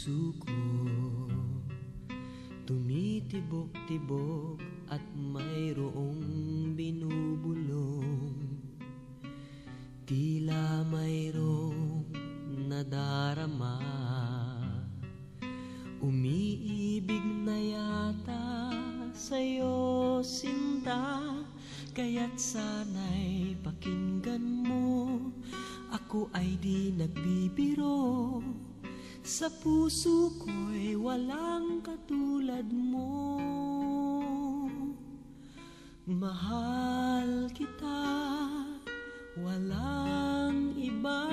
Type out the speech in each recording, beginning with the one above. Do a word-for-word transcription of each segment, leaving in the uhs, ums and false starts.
puso ko tumitibok-tibok at mayroong binubulong, tila mayroong nadarama. Umiibig na yata sa'yo, sinta, kaya't sana'y pakinggan mo. Ako ay di nagbibiro, sa puso ko'y walang katulad mo. Mahal kita, walang iba,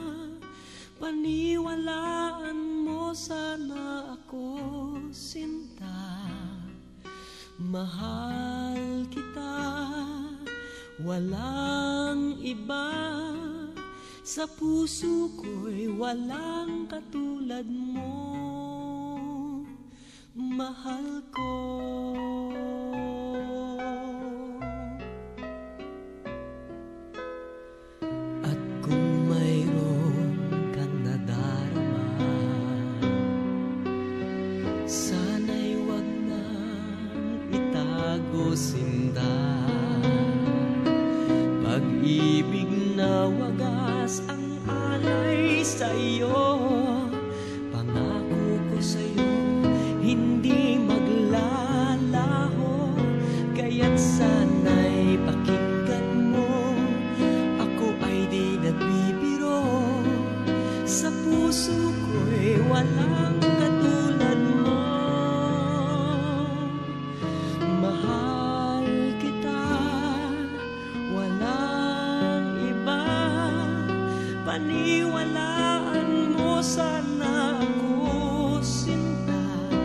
paniwalaan mo sana ako, sinta. Mahal kita, walang iba, sa puso ko'y walang katulad mo. Mahal ko. At kung mayroon kang nadarama, sana'y wag nang itago, sinta. Pag-ibig na wagas ang alay sa'yo, pangako ko sa'yo hindi maglalaho. Kaya't sana'y pakinggan mo, ako ay di nagbibiro, sa puso ko'y walang katulad mo. Mahal kita, walang iba, paniwalaan mo sana ako, sinta.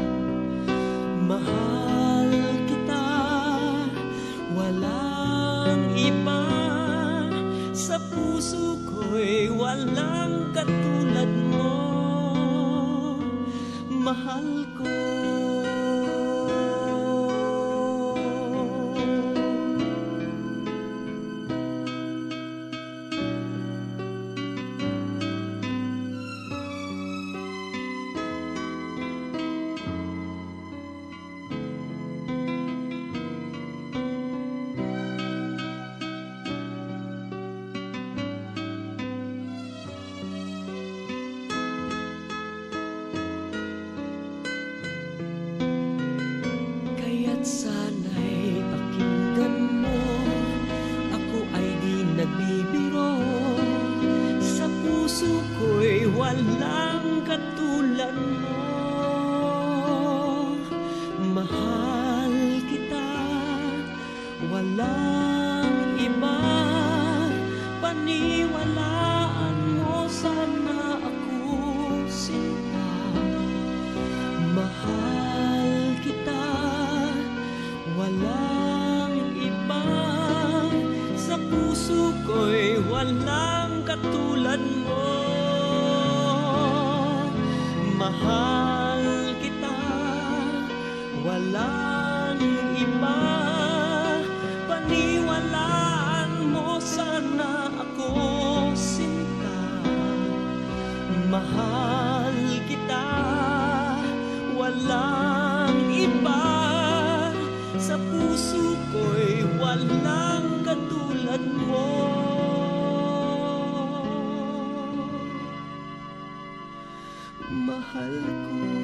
Mahal kita, walang iba, sa puso ko'y walang katulad mo. Mahal ko. Sana'y pakinggan mo, ako ay di nagbibiro, sa puso ko'y walang katulad mo. Mahal kita, walang iba, paniwalaan mo sana ako, sinta. Mahal kita, walang iba, sa puso ko'y walang katulad mo. Mahal kita, walang iba, paniwalaan mo sana ako, sinta. Mahal kita, walang iba, sa puso ko'y walang katulad mo. Mahal ko.